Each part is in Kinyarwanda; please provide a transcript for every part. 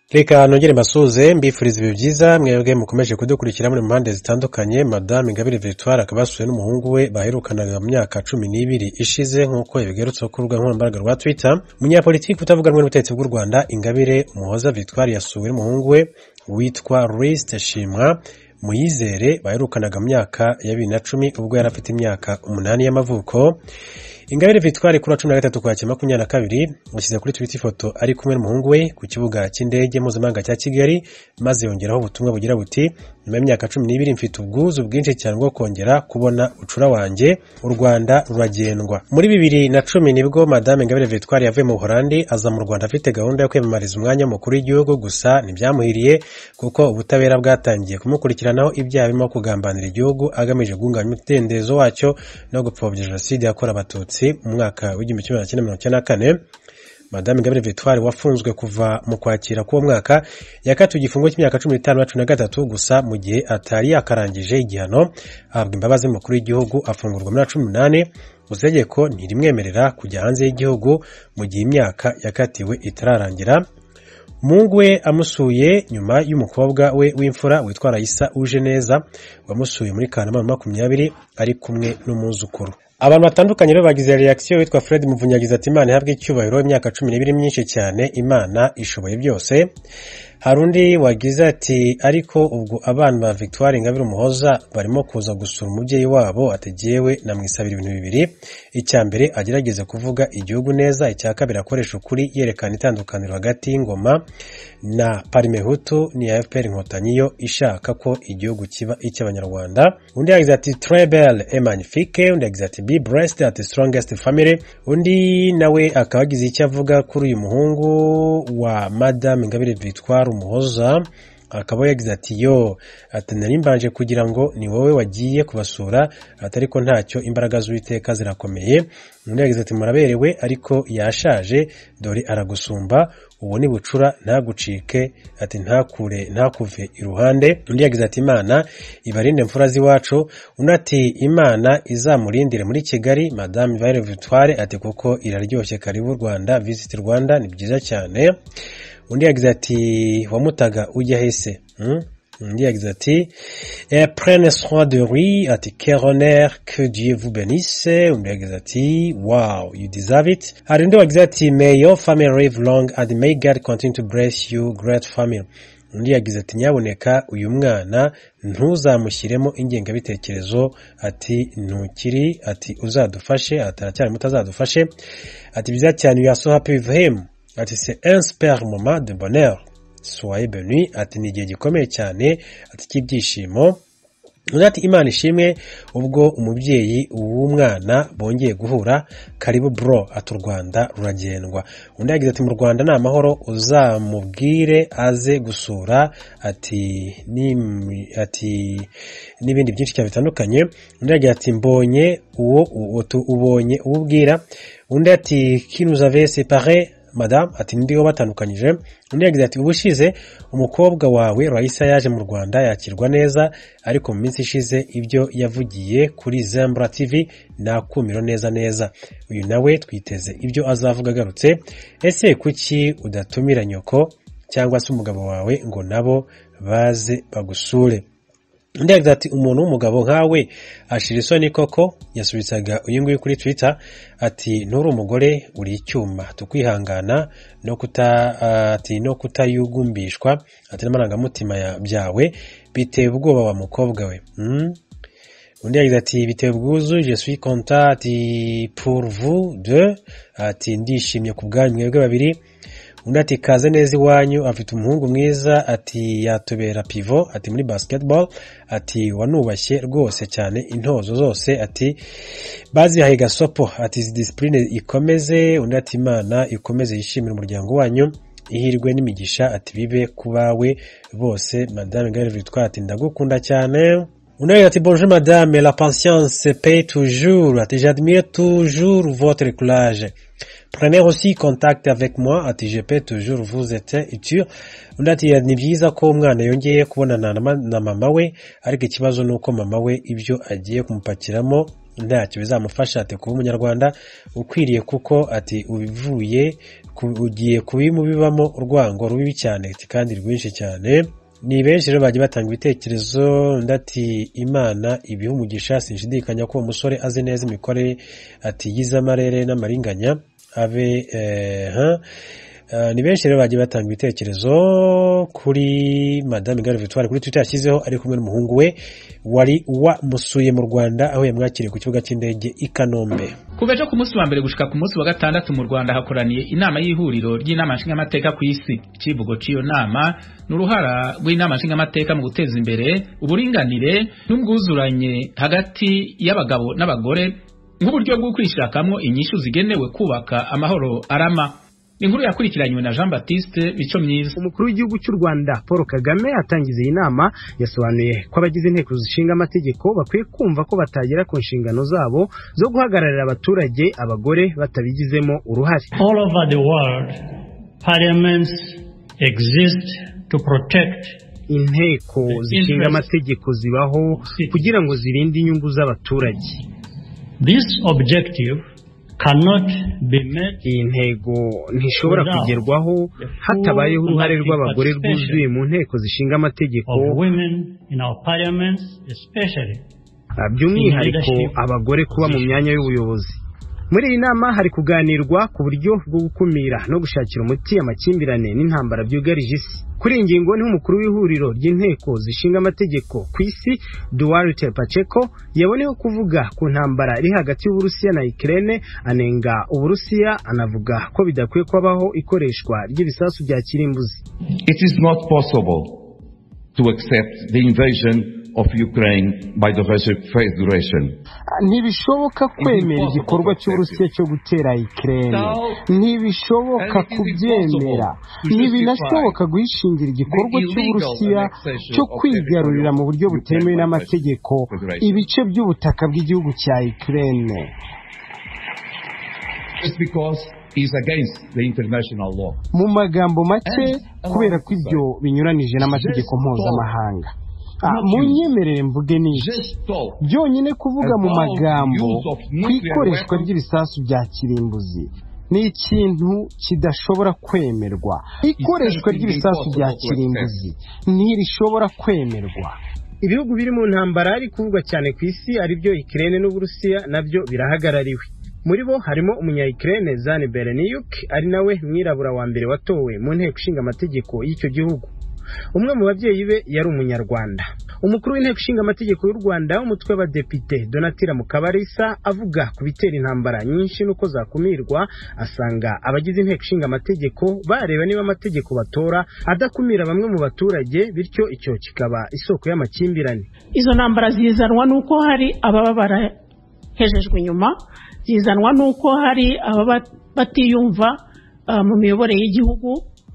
Reka nongere mbasuze mbifuriza ibihe byiza mwebwe mukomeje kudukurikira muri mpande zitandukanye. Madame Ingabire Victoire akabasuye n'umuhungu we baherukanaga mu myaka 12 ishize nk'uko yabigarutse ku rubuga nkoranyambaga rwa Twitter. Umunyapolitiki utavuga rumwe n'ubutegetsi bw'u Rwanda Ingabire Umuhoza Victoire yasuwe n'umuhungu we witwa Louis Shimwa Muyizere baherukanaga mu myaka ya 2010 ubwo yari afite imyaka 8 y'amavuko. Ingabire Victoire kuri 13 kwa 2022 yashyize kuri Twitter ifoto ari kumwe n'umuhungu we ku kibuga cy'indege mpuzamahanga cya Kigali, maze yongeraho ubutumwa bugira buti: nyuma y'imyaka 12 mfite ubwuzu bwinshi cyane bwo kongera kubona ucura wanjye, u Rwanda ruragendwa. Muri 2010 nibwo Madame Ingabire Victoire yavuye mu Buholandi aza mu Rwanda afite gahunda yo kwiyamamariza umwanya w'umukuru w'igihugu, gusa ntibyamuhiriye kuko ubutabera bwatangiye kumukurikiranaho ibyaha birimo kugambanira igihugu agamije guhungabanya umudendezo wacyo no gupfobya jenoside yakorewe Abatutsi mu mwaka w'1994. Madame Ingabire Victoire wafunzwe kuva mu kwakira k'uwo mwaka yakatiwe igifungo cy'imyaka 15 gusa mu gihe atari yakarangije igihano ahabwa imbabazi mukuru w'igihugu afungurwa muri 18. Utegeko ntirimwemerera kujya hanze y'igihugu mu gihe imyaka yakatiwe itararangira. Umuhungu we amusuye nyuma y'umukobwa we w'imfura witwa Raissa Ujeneza wamusuye muri Kanama 20 ari kumwe n'umuzukuru. Abantu batandukanye rero bagize reaction. Witwa Fred Muvunyi yagize ati: Imana ihabwe icyubahiro, imyaka 12 myinshi cyane, Imana ishoboye byose. Harundi wagize ati: ariko ubwo abana ba Victoire Ingabire Umuhoza barimo kuza gusura umubyeyi wabo, ategewe namwisabira ibintu bibiri: icya mbere agerageze kuvuga igihugu neza, icya kabiri akoresha ukuri yerekana itandukaniro hagati y'ingoma na Parimehutu ni FPR Inkotanyi yo ishaka ko igihugu kiba icy'abanyarwanda. Undi yagize ati: très belle et magnifique. Undi yagize ati: be blessed at the strongest family. Undi nawe akabagize icyo avuga kuri uyu muhungu wa Madame Ingabire Victoire Umuhoza, akaba yagize ati: yo ati nari mbanje kugira ngo ni wowe wagiye kubasura, atari ko ntacyo, imbaraga z'Uwiteka zirakomeye. Undi yagize ati: muraberewe ariko yashaje, dore aragusumba, ubu ni bucura ntagucike, ati ntakuve iruhande. Undi yagize ati: Imana ibarinde mfura z'iwacu. Undi ati: Imana izamurindire muri Kigali Madame Ingabire Victoire, ati kuko iraryoshye, karibu Rwanda, visit Rwanda, ni byiza cyane. Undi yagize ati: wamutaga ujya hese? Undi yagize ati: prenez soin de lui, ati quel honneur, que Dieu vous bénisse. Undi yagize ati: wow, you deserve it. Hari undi wagize ati: may your family live long and may God continue to bless you, great family. Undi yagize ati: nyaboneka uyu mwana ntuzamushyiremo ingengabitekerezo, ati ntukiri, ati uzadufashe, ataracyari muto azadufashe, ati byiza cyane, you are so happy with him, ati c'est un super moment de bonheur, soyez bénis, ati ni igihe gikomeye cyane, ati cy'ibyishimo. Undi ati: Imana ishimwe ubwo umubyeyi w'umwana bongeye guhura, karibu bro, ati u Rwanda ruragendwa. Undi yagize ati: mu Rwanda ni amahoro, uzamubwire aze gusura, ati n'ibindi byinshi cyane bitandukanye. Undi yagize ati: mbonye ubonye ububwira. Undi ati: qui nous avait séparé Madame, ati ndiho batandukanyije. Undi yagize ati: ubushize umukobwa wawe Raissa yaje mu Rwanda yakirwa neza, ariko mu minsi ishize ibyo yavugiye kuri Zembra TV nakumiro neza. Uyu nawe twiteze ibyo azavuga agarutse. Ese kuki udatumira nyoko cyangwa se umugabo wawe ngo nabo baze bagusure? Undi yagize ati: umuntu w'umugabo nkawe ashira isoni koko. Yasubizaga uyu nguyu kuri Twitter ati: nturi umugore, uri icyuma, tukwihangana no kutayugumbishwa, ati n'amarangamutima byawe biteye ubwoba wa mukobwa we. Undi yagize ati: biteye ubwuzu, je suis content, ati pour vous deux, ati ndishimye ku bwanyu mwebwe babiri. Undi ati: kaze neza iwanyu, afite umuhungu mwiza, ati yatubera pivot, ati muri basketball, ati wanubashye rwose cyane intozo zose, ati bazihaye gasopo, ati discipline ikomeze. Undi ati: Imana ikomeze yishimira umuryango wanyu, ihirwe n'imigisha, ati bibe kubawe bose. Madame Ingabire Victoire, ati ndagukunda cyane. Undi ati: bonjour madame, la patience paye toujours, ati j'admire toujours votre courage. Prenez aussi contact avec moi ati je peux toujours vous être utile. Undi ati ni byiza ko umwana yongeye kubonana na mama we, ariko ikibazo nuko mama we ibyo agiye kumupakiramo ntacyo bizamufasha. Ati kuba umunyarwanda ukwiriye kuko ati ugiye kubimubibamo urwango rubi cyane kandi rwinshi cyane. Ni benshi rero bagiye batanga ibitekerezo. Ndati Imana ibiha umugisha, sinshidikanya ko umusore azi neza imikorere ati yize amarere n'amaringanya abe ni benshi rero bagiye batanga ibitekerezo kuri Madame Ingabire Victoire kuri Twitter yashyizeho ari kumwe n'umuhungu we wari wamusuye mu Rwanda aho yamwakiriye ku kibuga cy'indege i Kanombe. Kuva ejo ku munsi wa mbere gushika ku munsi wa gatandatu mu Rwanda hakoraniye inama y'ihuriro ry'inama nshingamateka ku isi. Ikivugo cy'iyo nama n'uruhara rw'inama nshingamateka mu guteza imbere uburinganire n'ubwuzuranye hagati y'abagabo n'abagore nk'uburyo bwo kwishakamwo inyishu zigenewe kubaka amahoro arama. Inkuru yakurikiranywe na Jean Baptiste Mico Myiza. Umukuru w'igihugu cy'u Rwanda Paul Kagame atangiza iyi nama yasobanuye ko abagize inteko zishinga amategeko bakwiye kumva ko batagera ku nshingano zabo zo guhagararira abaturage abagore batabigizemo uruhare. All over the world, parliaments exist to protect inteko zishinga amategeko zibaho kugira ngo zirinde inyungu z'abaturage. This objective cannot be met. Iyi ntego ntishobora kugerwaho hatabayeho uruhare rw'abagore rwuzuye mu nteko zishinga amategeko, by'umwihariko abagore kuba mu myanya y'ubuyobozi. Muri iyi nama hari kuganirwa ku buryo bwo gukumira no gushakira umuti amakimbirane n'intambara byugarije isi. Kuri iyi ngingo niho umukuru w'ihuriro ry'inteko zishinga amategeko ku isi Duarte Pacheco yaboneyeho kuvuga ku ntambara iri hagati y'Uburusiya na Ukraine, anenga Uburusiya, anavuga ko bidakwiye kubaho ikoreshwa ry'ibisasu bya kirimbuzi. It is not possible to accept the invasion of Ukraine by the Russian Federation. Ntibishoboka kwemera igikorwa cy'Uburusiya cyo gutera Ukraine. Ntibishoboka kubyemera. Ntibinashoboka guhishingira igikorwa cy'Uburusiya cyo kwigarurira mu buryo butemewe n'amategeko ibice by'ubutaka bw'igihugu cya Ukraine. Just because is against the international law. Mu magambo make kubera ko ibyo binyuranije n'amategeko mpuzamahanga. Munyemerere mvuge niki byonyine kuvuga mu magambo ku ikoreshwa ry'ibisasu bya kirimbuzi ni ikintu kidashobora kwemerwa. Ikoreshwa ry'ibisasu bya kirimbuzi ntirishobora kwemerwa. Ibihugu biri mu ntambara ari kuvugwa cyane ku isi ari byo Ukraine n'Uburusiya nabyo birahagarariwe. Muri bo harimo umunya-Ukraine Zani Bereniuk, ari nawe mwirabura wa mbere watowe mu nteko ishinga amategeko y'icyo gihugu. Umwe mu babyeyi be yari umunyarwanda. Umukuru w'inteko ishinga amategeko y'u Rwanda umutwe w'abadepite Donatilla Mukabalisa avuga ku bitera intambara nyinshi nuko zakumirwa, asanga abagize inteko ishinga amategeko bareba niba amategeko batora adakumira bamwe mu baturage, bityo icyo kikaba isoko y'amakimbirane. Izo ntambara zizanwa nuko hari ababa barahejejwe inyuma, zizanwa nuko hari ababa batiyumva mu miyoborere y'igihugu.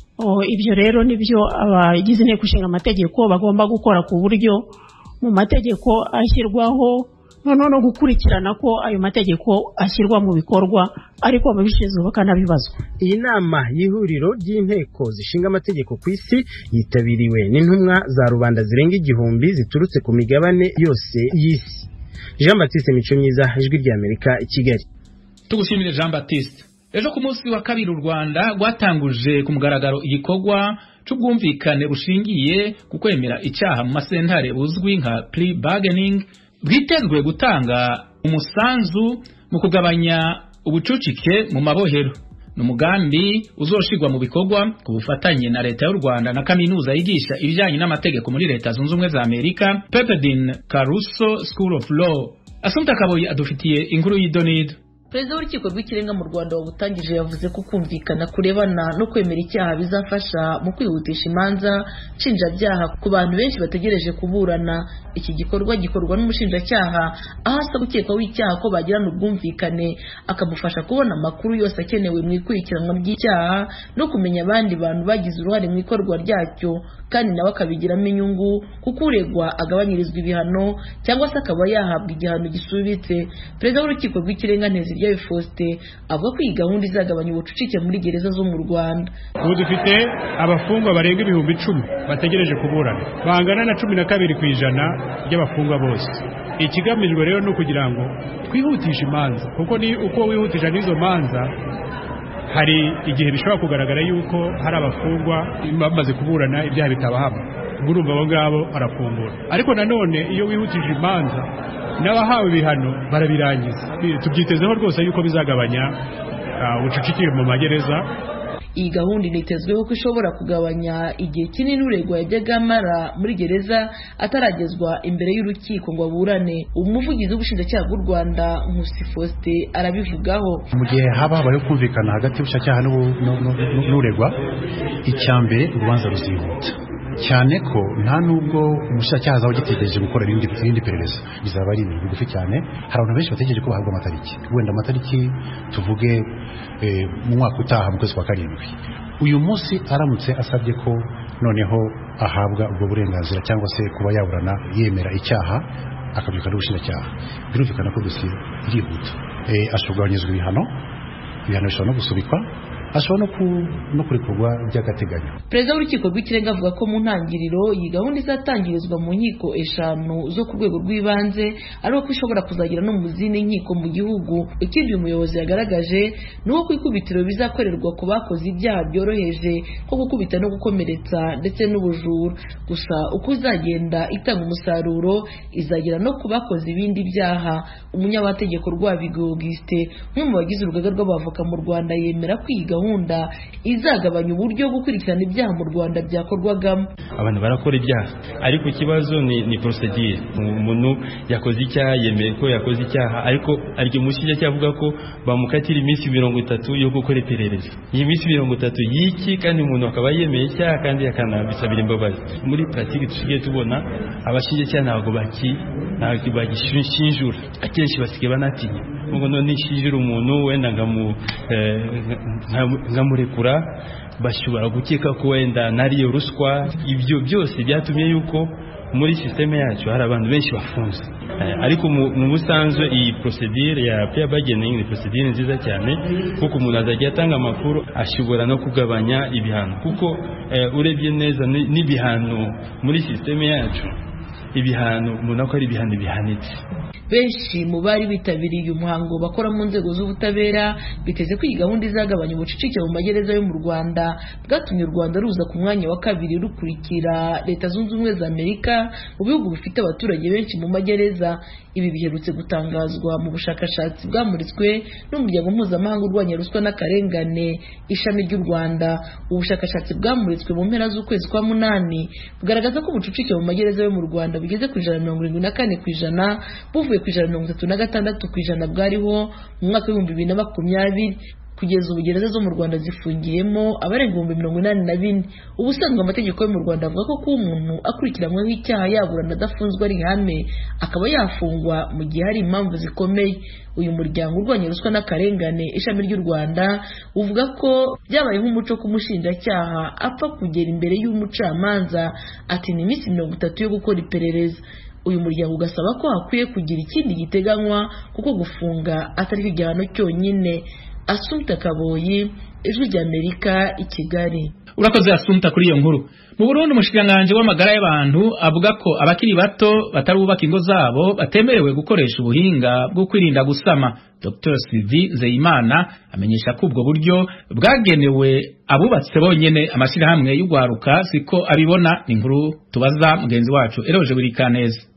Ibyo rero nibyo abagize inteko ishinga amategeko bagomba gukora ku buryo mu mategeko ashyirwaho no gukurikirana ko ayo mategeko ashyirwa mu bikorwa, ariko ababishinzwe bakanabibazwa. Iyi nama y'ihuriro ry'inteko zishinga amategeko ku isi yitabiriwe n'intumwa za rubanda zirenga 1000 ziturutse ku migabane yose y'isi. Jean Baptiste Mico Myiza, Ijwi ry'Amerika, i Kigali. Tugushimire Jean Baptiste. Ejo ku munsi wa kabiri u Rwanda rwatanguje ku mugaragaro igikorwa cy'ubwumvikane bushingiye ku kwemera icyaha mu masentare buzwi nka plea bargaining, bwitezwe gutanga umusanzu mu kugabanya ubucucike mu mabohero. N'umugambi uzoshirwa mu bikorwa ku bufatanye na leta y'u Rwanda na kaminuza yigisha ibijyanye n'amategeko muri leta zunze ubumwe za Amerika, Pepperdine Caruso School of Law. Asumta Kaboyi adufitiye inkuru y'idonido. Perezida w'urukiko rw'ikirenga mu Rwanda wabutangije yavuze ko kumvikana kurebana no kwemera icyaha bizafasha mu kwihutisha imanza nshinjabyaha ku bantu benshi bategereje kuburana. Iki gikorwa gikorwa n'umushinjacyaha aho asaba ukekwaho icyaha ko bagirana ubwumvikane, akamufasha kubona amakuru yose akenewe mu ikurikiranwa ry'icyaha no kumenya abandi bantu bagize uruhare mu ikorwa ryacyo, kandi nawe akabigiramo inyungu kuko uregwa agabanyirizwa ibihano cyangwa se akaba yahabwa igihano gisubitse. Perezida w'urukiko rw'ikirenga Nteziryayo Faustin avuga ko iyi gahunda izagabanya ubucucike muri gereza zo mu Rwanda. Ubu dufite abafungwa barenga 10,000 bategereje kuburana, bangana na 12% y'abafungwa bose. Ikigamijwe rero no kugira ngo twihutishe imanza, kuko ni uko wihutisha n'izo manza hari igihe bishobora kugaragara yuko hari abafungwa bamaze kuburana ibyaha bitabahama, urumva abo ngabo arafungura. Ariko nanone iyo wihutije imanza n'abahawe ibihano barabirangiza. Tubyitezeho rwose yuko bizagabanya ubucucike mu magereza. Iyi gahunda initezweho ko ishobora kugabanya igihe kinini uregwa yajyaga amara muri gereza ataragezwa imbere y'urukiko ngo aburane. Umuvugizi w'ubushinjacyaha bw'u Rwanda Nkusi Faustin arabivugaho. Mu gihe habaye kumvikana hagati y'ubushinjacyaha n'uregwa, icyambere urubanza ruzihuta cyane ko nta nubwo umushinjacyaha azaba agitegereje gukora irindi perereza, bizaba ari ibintu bigufi cyane. Hari abantu benshi bategereje ko bahabwa amatariki, wenda amatariki tuvuge mu mwaka utaha mu kwezi kwa karindwi. Uyu munsi aramutse asabye ko noneho ahabwa ubwo burenganzira cyangwa se kuba yaburana yemera icyaha akabyuka n'ubushinjacyaha, birumvikana ko dosiye irihuta. Ashobora kugabanyirizwa ibihano bishobora no gusubikwa, ashobora no kurekurwa by'agateganyo. Perezida w'urukiko rw'ikirenga avuga ko mu ntangiriro iyi gahunda izatangirizwa mu nkiko 5 zo ku rwego rw'ibanze, ariko ko ishobora kuzagera no mu zindi nkiko mu gihugu. Ikindi umuyobozi yagaragaje ni uko ikubitiro bizakorerwa ku bakoze ibyaha byoroheje nko gukubita no gukomeretsa ndetse n'ubujura. Gusa uko izagenda itanga umusaruro izagera no ku bakoze ibindi byaha. Umunyamategeko Rwabigo Augustin, umwe mu bagize urugaga rw'abavoka mu Rwanda, yemera ko iyi gahunda izagabanya uburyo gukurikirana ibyaha mu Rwanda byakorwagamo. Abantu barakora ibyaha, ariko ikibazo ni procedure. Umuntu yakoze icyaha, yemeye ko yakoze icyaha, ariko ariko umushinjacyaha avuga ko bamukatira iminsi 30 yo gukora iperereza. Iyi minsi 30 y'iki kandi umuntu akaba yemeye icyaha kandi akanabisabira imbabazi. Muri pratique tusigaye tubona abashinjacyaha ntabwo bagishinjura, akenshi basigaye banatinya ngo none nishinjura umuntu wenda nkamurekura, bashobora gukeka ko wenda nariyo ruswa. Ibyo byose byatumye yuko muri systeme yacu hari abantu benshi bafunze. Ariko mu busanzwe iyi procedure ya plea bargaining ni procedure nziza cyane, kuko umuntu azajya atanga amakuru, ashobora no kugabanya ibihano, kuko urebye neza n'ibihano muri systeme yacu, ibihano umuntu akora ibihano bihanitse. Benshi mu bari bitabiriye umuhango bakora mu nzego z'ubutabera biteze ko iyi gahunda izagabanya ubucucike mu magereza yo mu Rwanda, bwatumye u Rwanda ruza ku mwanya wa 2 rukurikira Leta Zunze Ubumwe za Amerika mu bihugu bifite abaturage benshi mu magereza. Ibi biherutse gutangazwa mu bushakashatsi bwamuritswe n'umuryango mpuzamahanga urwanya ruswa n'akarengane ishami ry'u Rwanda. Ubushakashatsi bwamuritswe mu mpera z'ukwezi kwa munani bugaragaza ko ubucucike mu magereza yo mu Rwanda bigeze ku 74%, buvuye ku 36% bwariho mu mwaka wa 2020. Kugeza ubu gereza zo mu Rwanda zifungiyemo abarenga 84,000. Ubusanzwe amategeko yo mu Rwanda avuga ko kuba umuntu akurikiranyweho icyaha yaburana adafunzwe ari ihame, akaba yafungwa mu gihe hari impamvu zikomeye. Uyu muryango urwanya ruswa n'akarengane ishami ry'u Rwanda uvuga ko byabaye nk'umuco kumushinjacyaha apfa kugera imbere y'umucamanza ati ni iminsi 30 yo gukora iperereza. Uyu muryango ugasaba ko hakwiye kugira ikindi giteganywa kuko gufunga atari igihano cyonyine. Assumpta Kaboyi, Ijwi ry'Amerika, i Kigali. Urakoze Assumpta kuri iyo nkuru. Mu Burundi umushikiranganje w'amagara y'abantu avuga ko abakiri bato batarubaka ingo zabo batemerewe gukoresha ubuhinga bwo kwirinda gusama. Dr. Sylvie Nzeyimana amenyesha ko ubwo buryo bwagenewe abubatse bonyene. Amashirahamwe y'ugwaruka siko abibona. Ni inkuru tubaza mugenzi wacu Eroje Burikaneza.